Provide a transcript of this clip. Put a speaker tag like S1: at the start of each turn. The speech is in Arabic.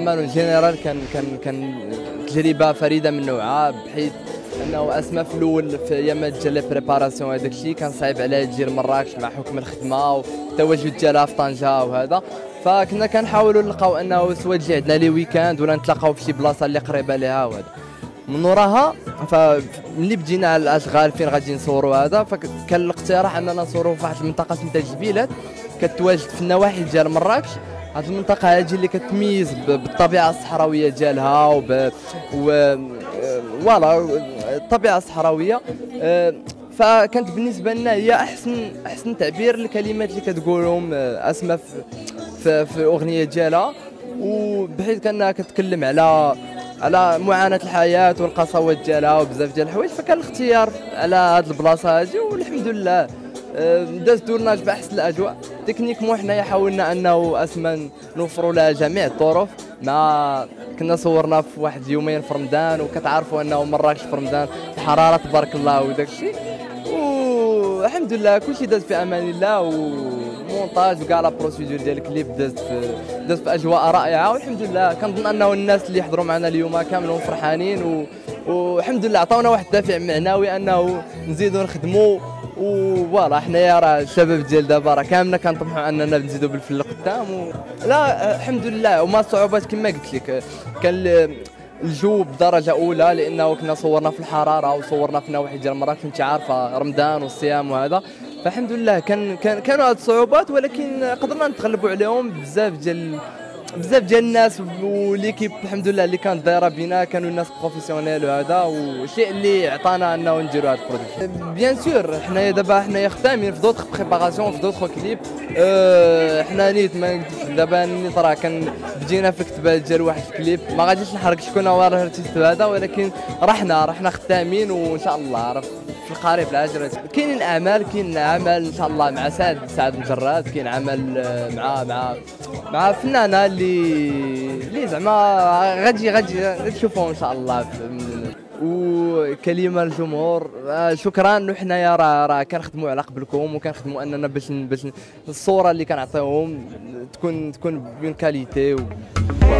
S1: مانون جينيرال كان تجربه فريده من نوعها، بحيث انه اسماء في الاول في ايام ديال لي بريباراسيون هذاك الشيء كان صعيب عليها تجي لمراكش مع حكم الخدمه والتواجد ديالها في طنجه وهذا، فكنا كنحاولوا نلقاو انه سوا تجي عندنا لي ويكاند ولا نتلاقاو في شي بلاصه اللي قريبه ليها وهذا. من وراها فملي بدينا على الاشغال فين غادي نصوروا هذا، فكان الاقتراح اننا نصوروا في واحد المنطقه سميتها الجبيلات كتواجد في النواحي ديال مراكش. هذه المنطقه هذه اللي كتميز بالطبيعه الصحراويه ديالها فوالا الطبيعه الصحراويه. فكانت بالنسبه لنا هي احسن تعبير للكلمات اللي كتقولهم اسماء في الاغنيه ديالها، وبحيث كانها كتكلم على معاناه الحياه والقساوات ديالها وبزاف ديال الحوايج، فكان الاختيار على هذه البلاصه هذه والحمد لله داز دورناج باحسن الاجواء. تكنيكمون حنايا حاولنا انه اسما نوفروا لها جميع الظروف، مع كنا صورنا في واحد يومين في رمضان، وكتعرفوا انه مراكش في رمضان الحراره تبارك الله وداك الشيء، والحمد لله كلشي داز في امان الله، ومونتاج وكاع لا بروسيدور ديال الكليب داز في اجواء رائعه، والحمد لله كنظن انه الناس اللي يحضروا معنا اليوم كاملهم فرحانين، والحمد لله عطاونا واحد الدافع معنوي انه نزيدوا نخدموا. وفوالا حنايا راه الشباب ديال دابا راه كاملنا كنطمحوا اننا نزيدوا بالفن لقدام لا الحمد لله. وما الصعوبات كما قلت لك، كان الجو بدرجه اولى لانه كنا صورنا في الحراره وصورنا في نواحي ديال مراكش، انت عارفه رمضان والصيام وهذا، فالحمد لله كانوا هاد الصعوبات، ولكن قدرنا نتغلبوا عليهم. بزاف ديال الناس وليكيب الحمد لله اللي كانت دايره بينا كانوا الناس بروفيسيونيل وهذا، والشيء اللي عطانا انه نديروا هذا البرودكت. بيان سور حنايا دابا خدامين في دوطخ بريباراسيون في دوطخ كليب. حنا نيت ما دابا نيت راه بدينا في الكتابه ديال واحد الكليب، ما غاديش نحرق شكون هو الارتيست هذا، ولكن رحنا خدامين وان شاء الله راه في القريب العاجل كاين عمل ان شاء الله مع سعد مجرد، كاين عمل مع فنانه اللي زعما غادي تشوفوهم ان شاء الله. وكلمه للجمهور شكرا، وحنايا راه كنخدموا على قبلكم، وكنخدموا اننا باش الصوره اللي كنعطيوهم تكون بون كاليتي